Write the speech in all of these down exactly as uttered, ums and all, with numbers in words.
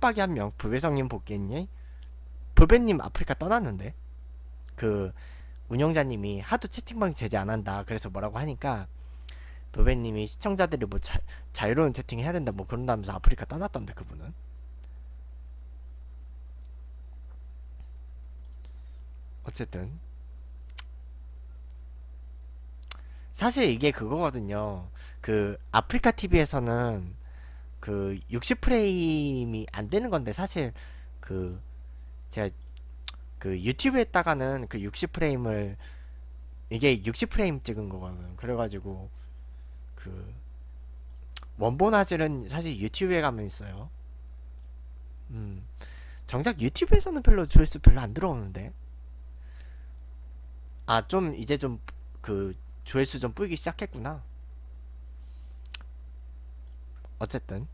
빡빡이 한 명, 불배성님 복귀했니? 불배님 아프리카 떠났는데? 그 운영자님이 하도 채팅방 제재 안 한다 그래서 뭐라고 하니까 불배님이 시청자들이 뭐 자, 자유로운 채팅 해야 된다 뭐 그런다면서 아프리카 떠났던데 그분은. 어쨌든 사실 이게 그거거든요. 그 아프리카 티비에서는 그 육십 프레임이 안 되는 건데 사실 그 제가 그 유튜브에다가는 그 육십 프레임을 이게 육십 프레임 찍은 거거든. 그래가지고 그 원본 화질은 사실 유튜브에 가면 있어요. 음 정작 유튜브에서는 별로 조회수 별로 안 들어오는데 아 좀 이제 좀 그 조회수 좀 뿌기 시작했구나. 어쨌든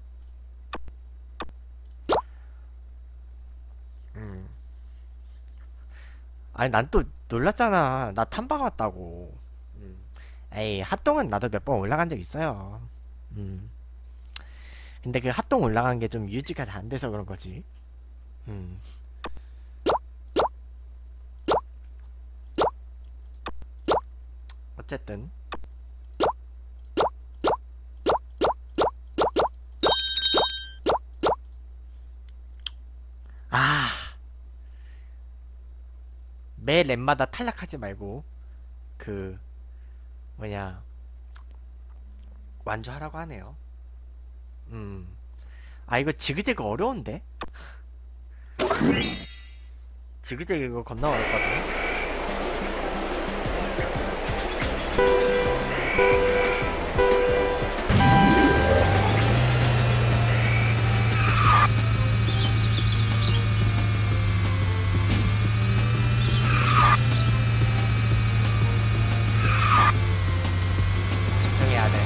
음 아니 난 또 놀랐잖아. 나 탐방 왔다고. 음. 에이 핫동은 나도 몇 번 올라간 적 있어요. 음. 근데 그 핫동 올라간 게 좀 유지가 잘 안 돼서 그런 거지. 음. 어쨌든 아, 매 랩마다 탈락하지 말고 그 뭐냐 완주하라고 하네요. 음. 아 이거 지그재그 어려운데? 지그재그 이거 겁나 어렵거든. 집중해야 돼.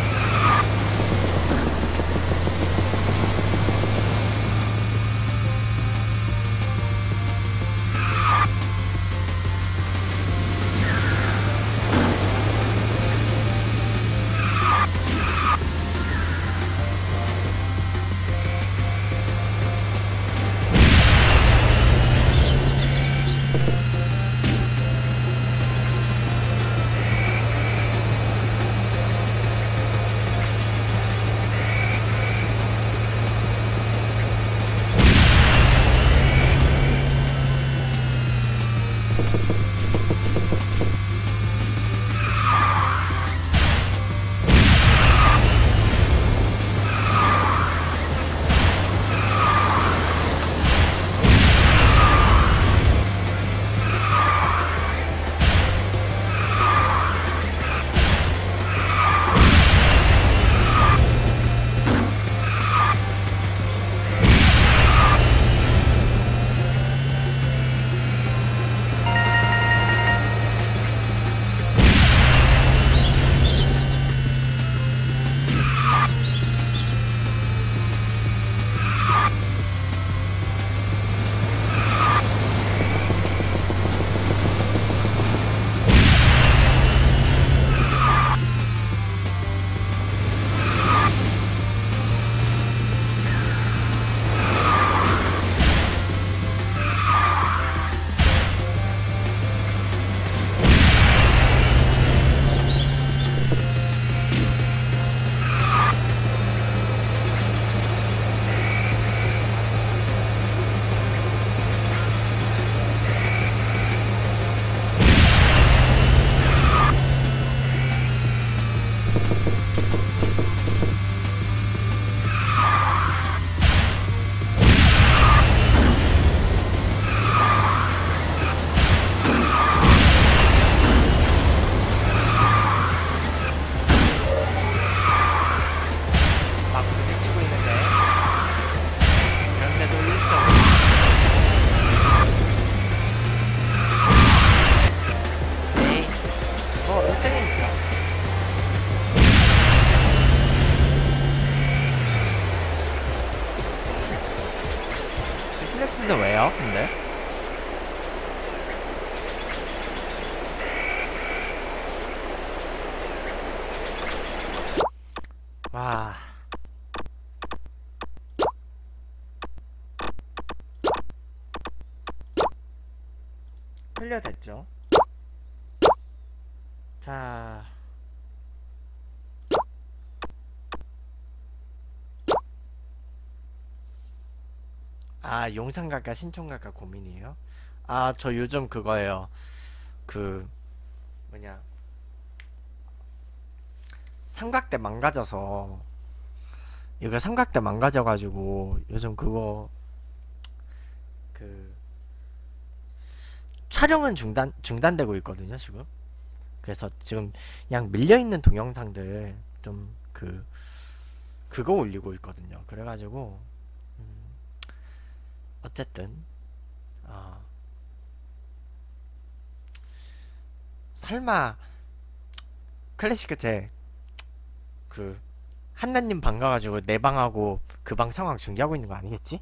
막 부딪히고 있는데 그런데도 일 점. 에이 뭐 일 등이니까. 스플렉스는 왜요? 근데? 와 클리어됐죠. 자, 아, 용산 갈까 신촌 갈까 고민이에요. 아, 저 요즘 그거예요. 그 뭐냐, 삼각대 망가져서, 이거 삼각대 망가져가지고 요즘 그거 그 촬영은 중단 중단되고 있거든요 지금. 그래서 지금 그냥 밀려있는 동영상들 좀 그 그거 올리고 있거든요. 그래가지고 음, 어쨌든 어, 설마 클래식 그제 그 한나님 방 가가지고 내 방하고 그 방 상황 중계하고 있는 거 아니겠지?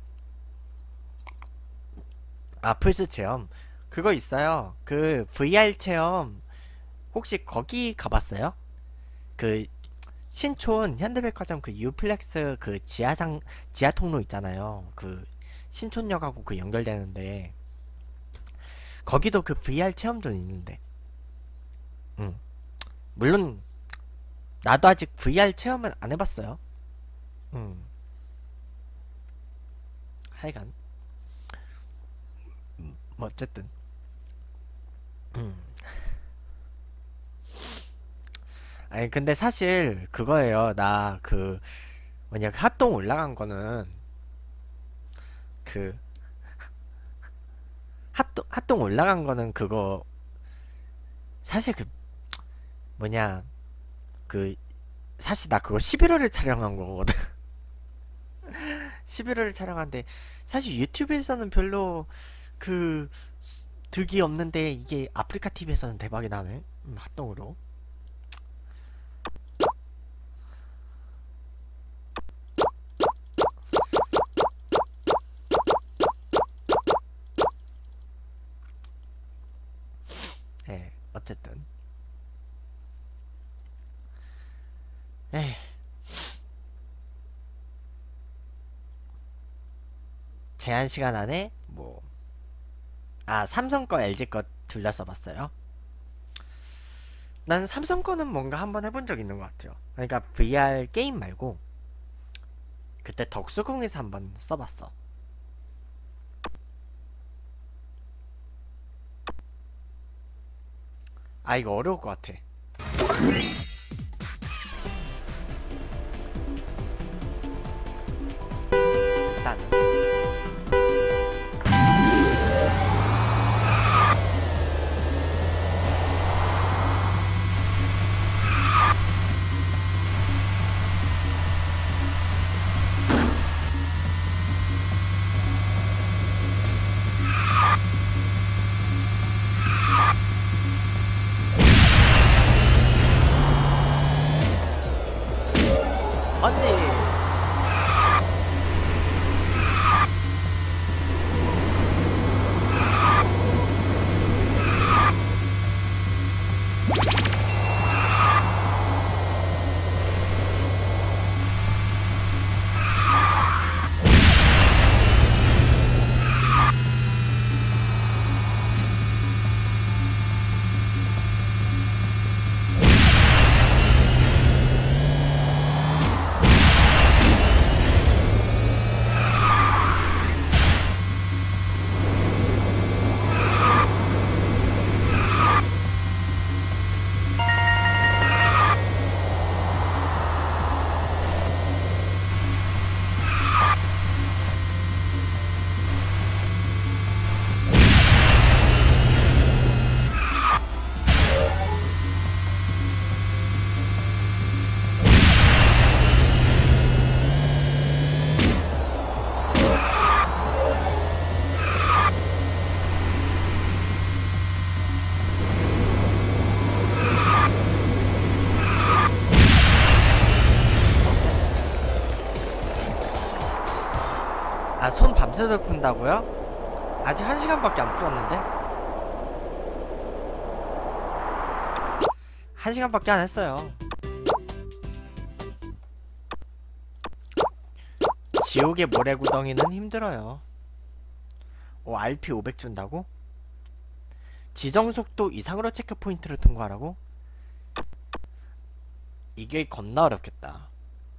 아, 플스 체험 그거 있어요. 그 브이알 체험 혹시 거기 가봤어요? 그 신촌 현대백화점 그 유플렉스 그 지하상 지하 통로 있잖아요. 그 신촌역하고 그 연결되는데 거기도 그 브이알 체험존 있는데. 응. 물론 나도 아직 브이알 체험은 안 해봤어요. 응. 하여간 음, 뭐 어쨌든 음. 아니 근데 사실 그거예요. 나 그 뭐냐 핫동 올라간 거는 그 핫동 핫동 올라간 거는 그거 사실 그 뭐냐 그 사실 나 그거 십일월에 촬영한 거거든. 십일월에 촬영한데 사실 유튜브에서는 별로 그 득이 없는데 이게 아프리카 티비에서는 대박이 나네. 음, 핫동으로. 예, 어쨌든. 에 제한 시간 안에 뭐, 아, 삼성 거, 엘지 거 둘 다 써봤어요. 난 삼성 거는 뭔가 한번 해본 적 있는 것 같아요. 그러니까 브이알 게임 말고 그때 덕수궁에서 한번 써봤어. 아, 이거 어려울 것 같아. 일단 번지. 아, 손 밤새도록 푼다고요? 아직 한 시간밖에 안 풀었는데? 한 시간밖에 안 했어요. 지옥의 모래구덩이는 힘들어요. 오, 알피 오백 준다고? 지정 속도 이상으로 체크 포인트를 통과하라고? 이게 겁나 어렵겠다.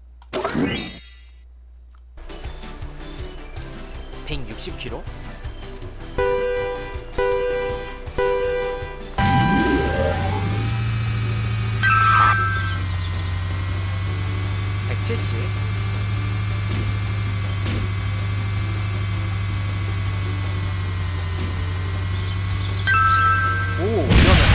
백육십 킬로미터? 백칠십. 오, 위험했어.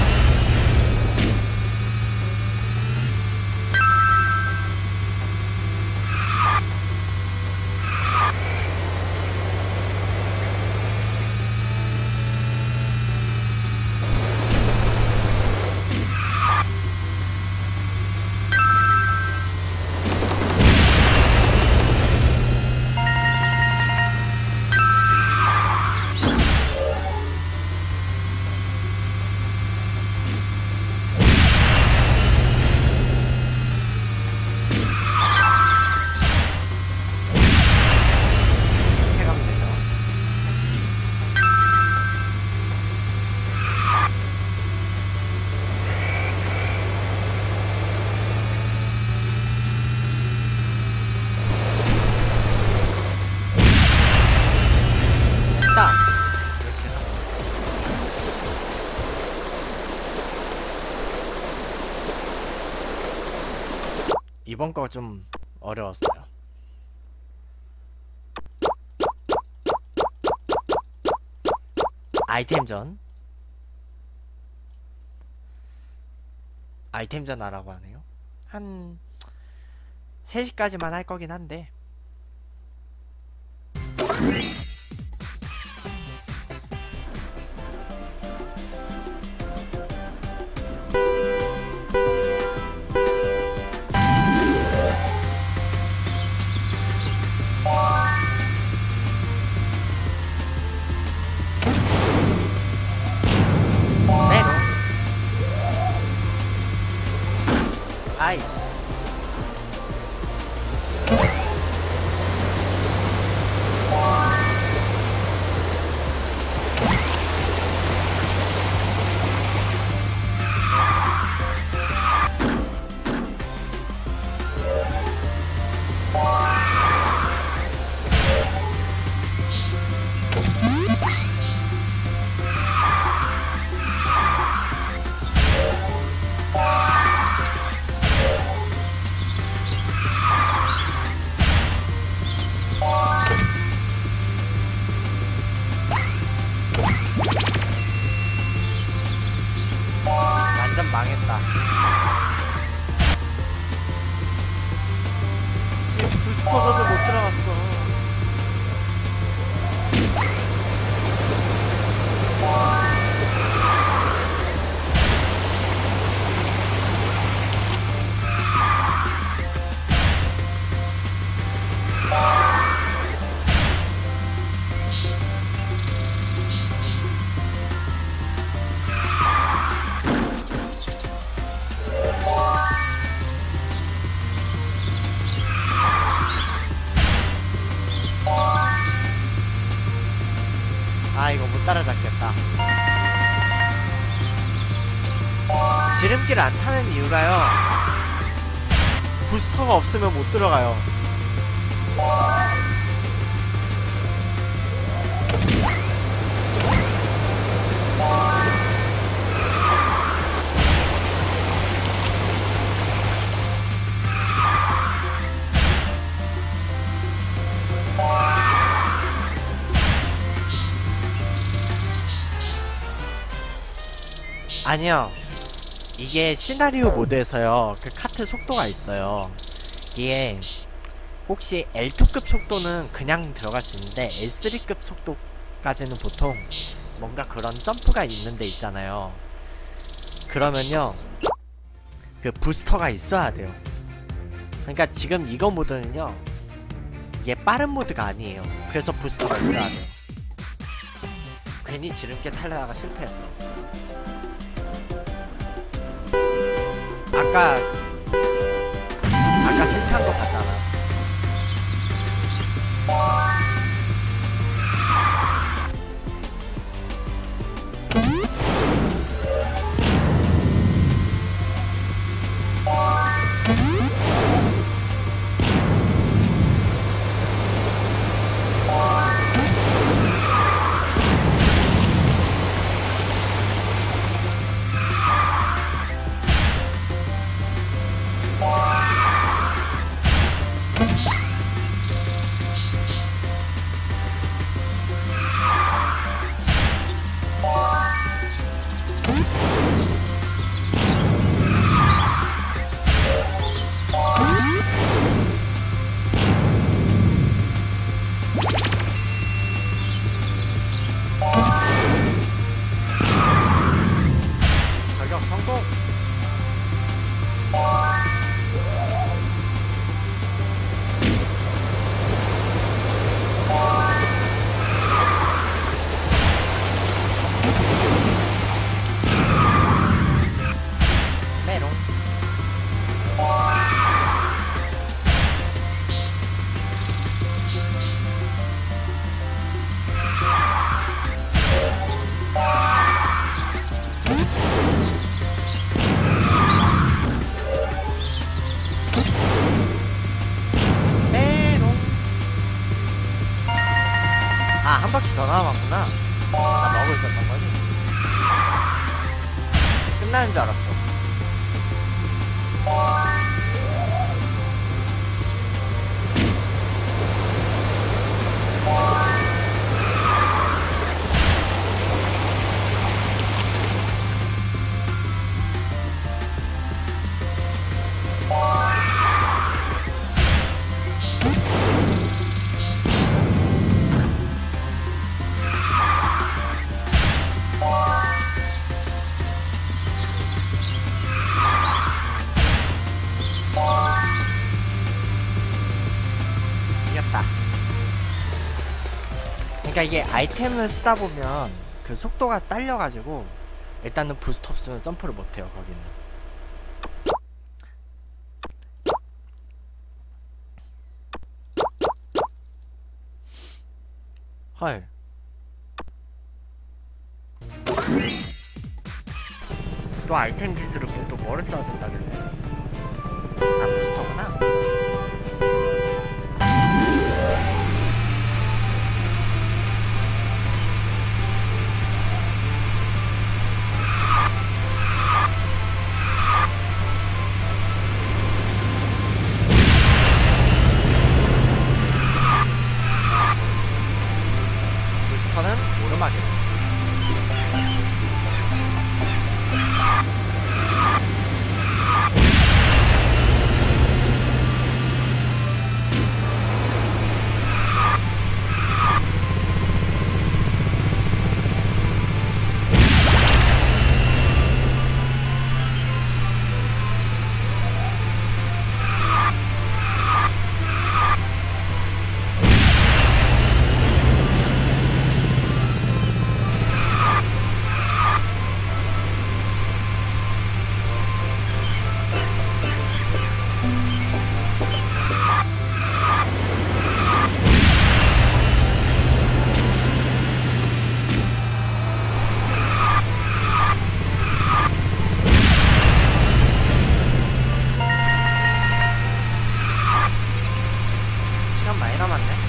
이번 거 좀 어려웠어요. 아이템전 아이템전 하라고 하네요. 한 세 시까지만 할 거긴 한데 아이 완전 망했다. 부스터전도 못 들어갔어. 아 이거 못 따라잡겠다. 지름길 안 타는 이유가요, 부스터가 없으면 못 들어가요. 아니요, 이게 시나리오 모드에서요 그 카트 속도가 있어요. 이게 혹시 엘 투급 속도는 그냥 들어갈 수 있는데 엘 쓰리급 속도까지는 보통 뭔가 그런 점프가 있는 데 있잖아요. 그러면요 그 부스터가 있어야 돼요. 그러니까 지금 이거 모드는요 이게 빠른 모드가 아니에요. 그래서 부스터가 있어야 돼요. 괜히 지름길 타려다가 실패했어. 아까 아까 실패한 거 봤잖아. 한 바퀴 더 남았구나. 나 먹고 있었던 거지. 끝나는 줄 알았어. 이겼다. 그러니까 이게 아이템을 쓰다 보면 그 속도가 딸려가지고 일단은 부스트 없으면 점프를 못해요. 거기는. 헐. 또 아이템 기술을 또 뭐를 써야 된다길래? 아, 부스터구나. 부스터는 오르막에서. 시간 많이 남았네.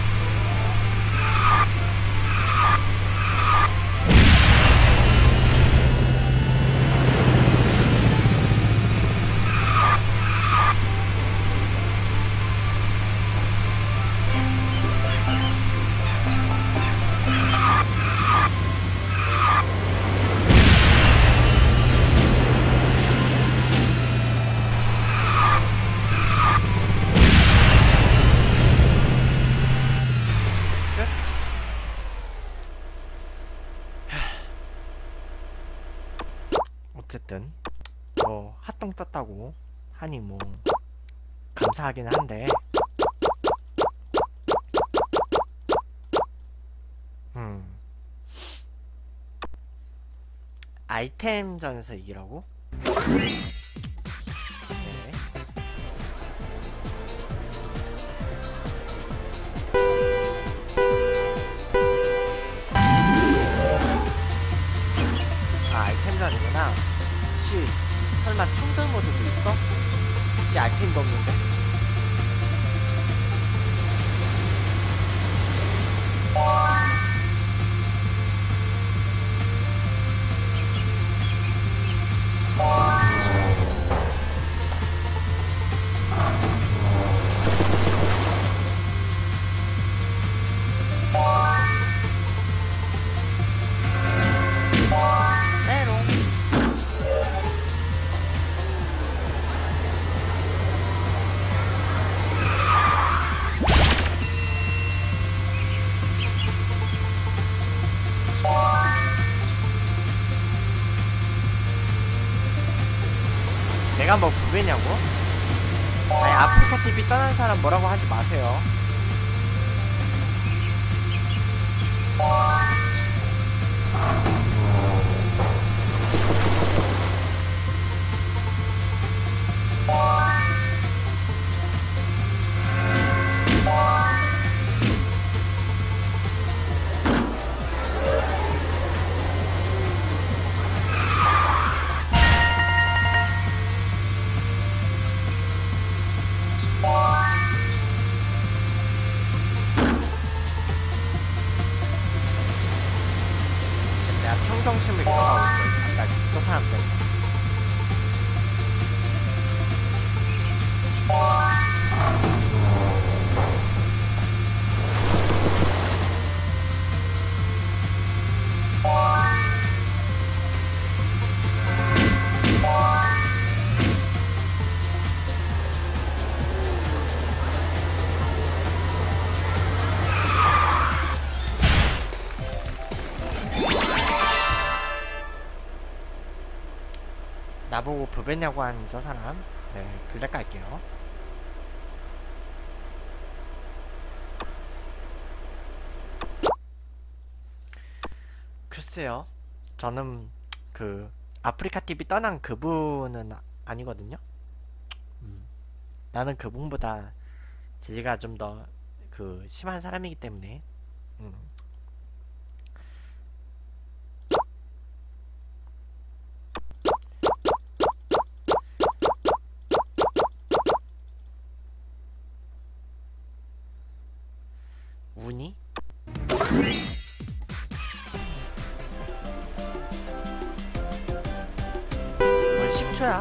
어쨌든 뭐 핫똥 떴다고 하니 뭐 감사하긴 한데 음 아이템전에서 이기라고? 네. 아, 아이템전이구나. 혹시 설마 충전 모드도 있어? 혹시 아이템도 없는데? 내가 뭐 부배냐고? 아니, 아프리카 티비 떠난 사람 뭐라고 하지 마세요. 평정심을 잃어가고 있어요. 아까 저 사람 때문에. 나보고 부배냐고 한 저 사람. 네, 블랙 갈게요. 글쎄요, 저는 그 아프리카 티비 떠난 그분은 아- 아니거든요. 음, 나는 그분보다 지지가 좀 더 그 심한 사람이기 때문에. 음, 운이? 뭘 십 초야?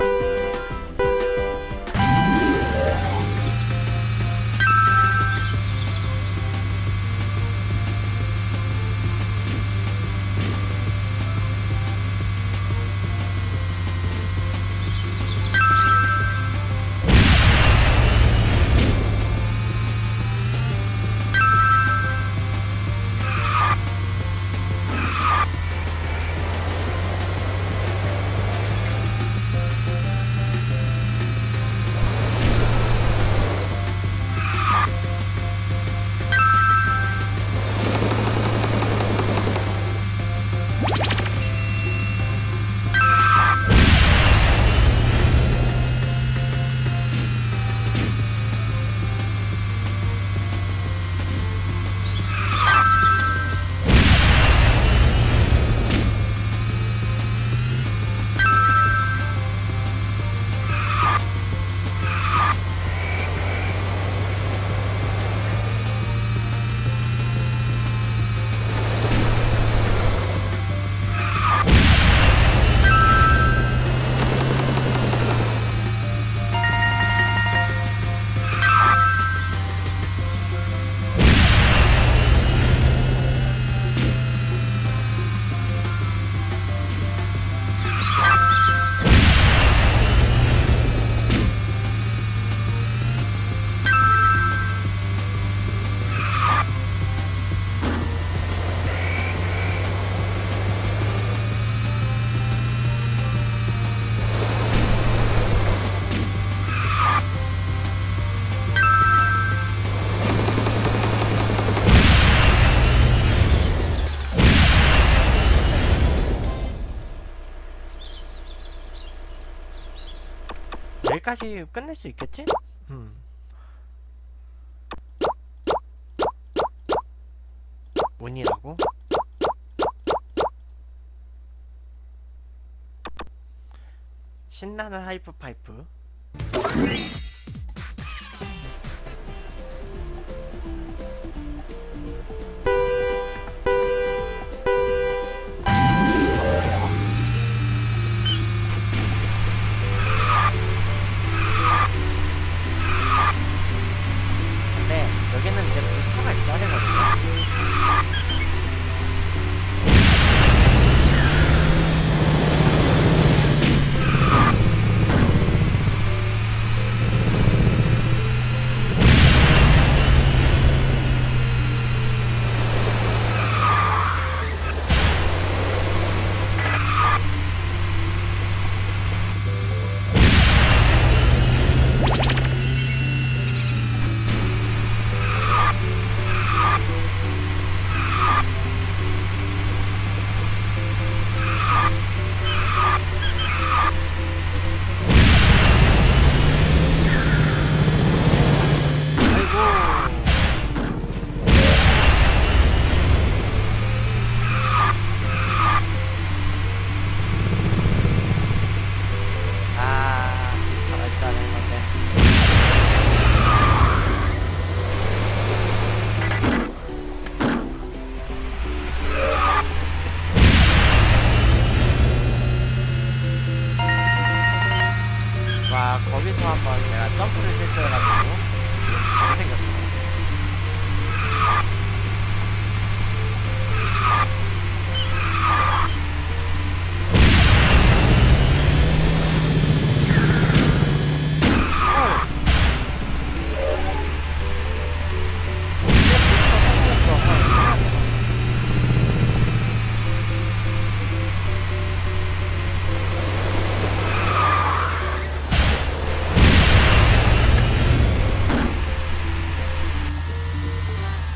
여기까지 끝낼 수 있겠지? 음. 운이라고? 신나는 하이프 파이프. 근데 여기는 이제 부스터가 있어야 되거든요.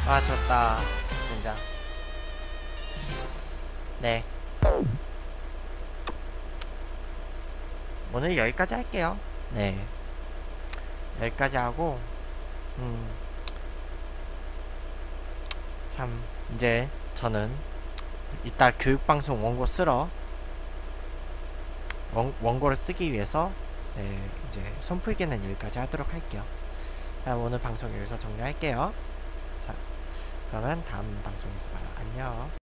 아, 졌다. 진짜. 네. 오늘 여기까지 할게요. 네. 여기까지 하고, 음, 참, 이제 저는 이따 교육방송 원고 쓰러, 원, 원고를 쓰기 위해서, 네, 이제 손풀기는 여기까지 하도록 할게요. 자, 오늘 방송 여기서 종료할게요. 자, 그러면 다음 방송에서 봐요. 안녕.